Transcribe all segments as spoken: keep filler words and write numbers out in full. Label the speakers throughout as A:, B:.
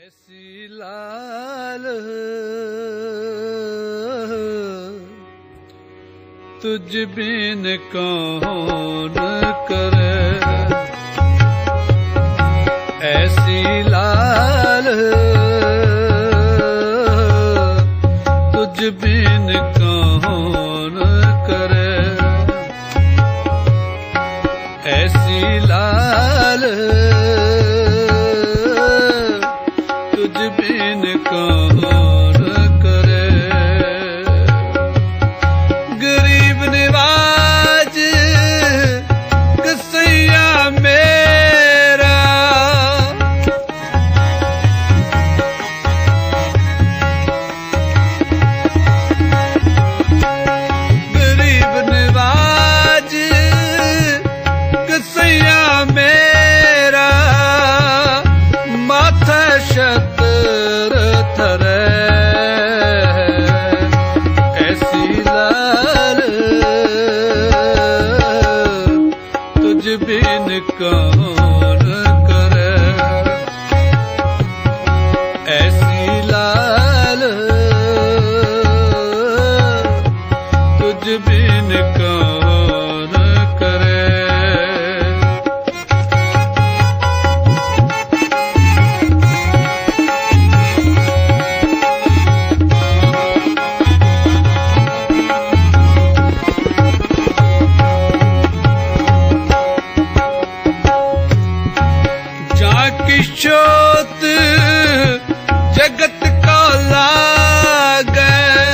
A: ऐसी लाल तुझ बिन कौन करे, ऐसी लाल तुझ बिन कौन करे, ऐसी लाल तुझ बिन कौन करे। गरीब निवाज कसैया मेरा, गरीब निवाज कसैया मेरा, माथा शतर थरे, ऐसी लाल तुझ बिन कौन करे, ऐसी लाल तुझ बिन कौन करे। किशोत जगत का लागे,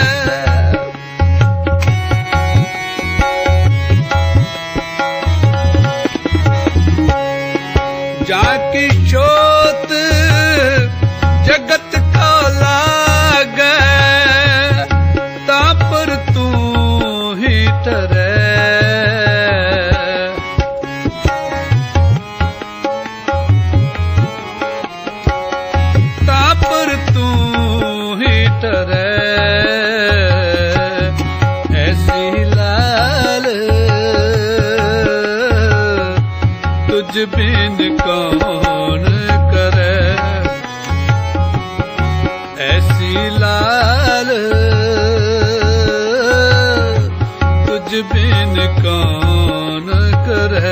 A: जाकी शोत जगत का लागे, ता पर तू ही ठहरे, पर तू ही ठहरे, ऐसी लाल तुझ बिन कौन करे, ऐसी लाल तुझ बिन कौन करे।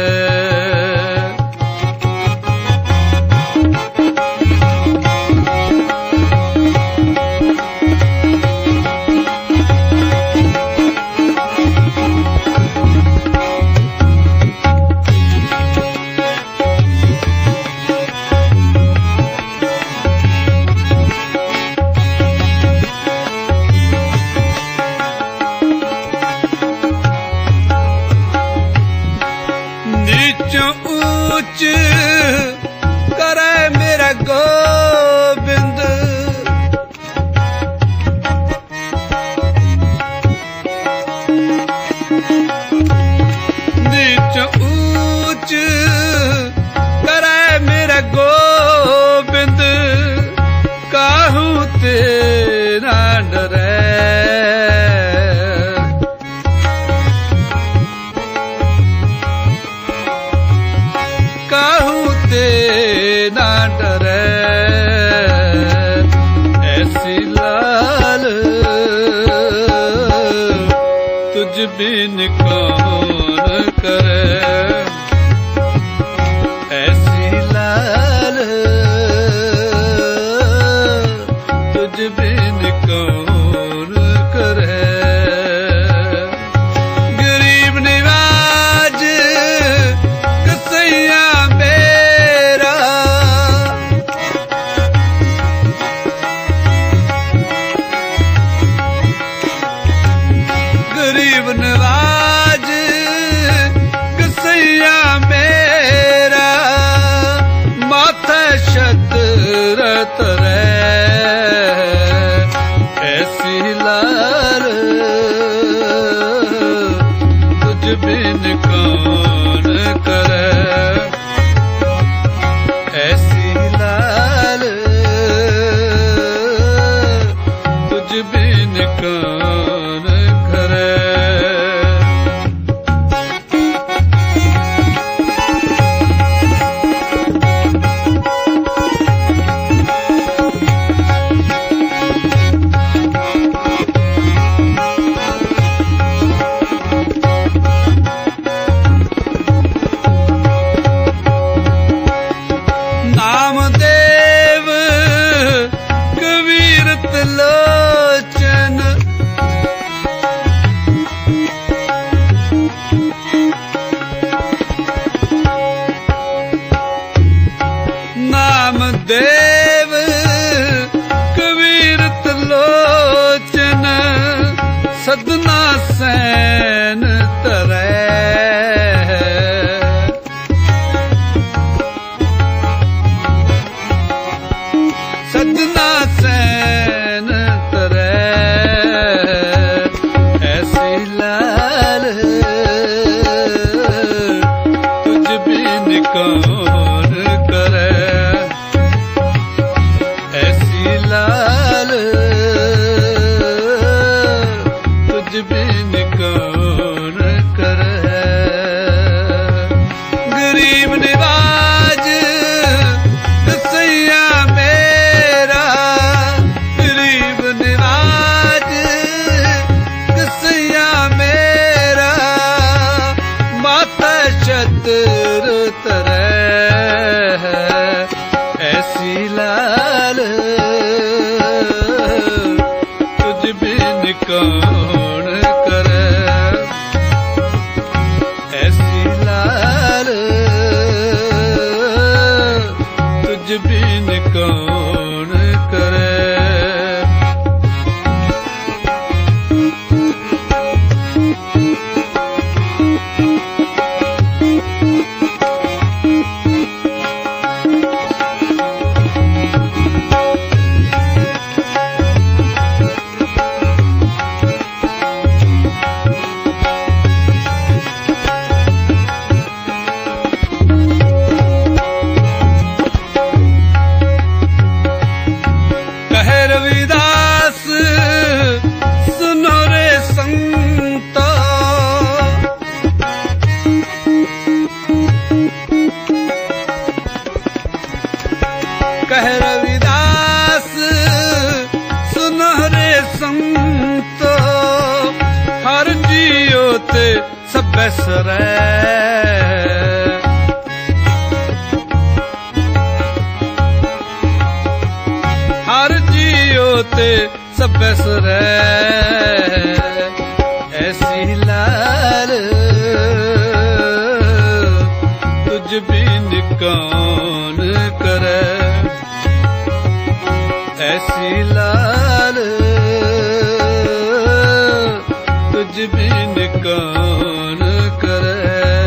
A: ऊंच करे मेरा गोविंद, नीच ऊंच करे मेरा गोविंद, काहू तेरा डरे, ना डरे, ऐसी लाल तुझ बिन कौन करे, ऐसी लाल तुझ बिन कौन करे। गरीब निवाज कसैया गरीब नवाज कसैया मेरा, माथा शतर थरे, ऐसी लाल तुझ बिन कौन करे, ऐसी लाल तुझ बिन कौन करे। लाल तुझ बिन कौन करे, ऐसी लाल तुझ बिन कौन करे। रविदास सुनो रे संतो, कह रविदास सुनो रे संतो, हर जियो ते सब सरै, हर जियो ते सब सरै, ऐसी लाल तुझ बिन कौन करे, ऐसी लाल तुझ बिन कौन करे।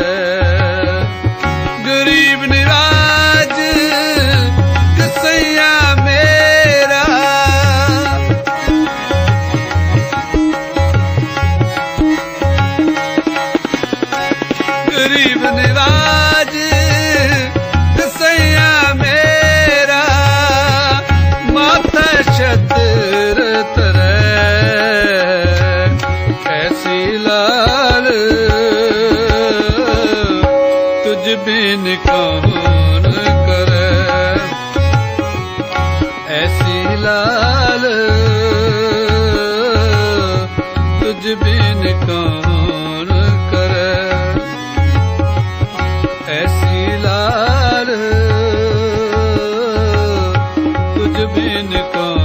A: गरीब निराज कसैया मेरा, गरीब निराज कसैया मेरा, माता छतर तरै, ऐसी लाल तुझ बिन कौन करे, ऐसी लाल तुझ बिन कौन करे, ऐसी लाल तुझ बिन कौन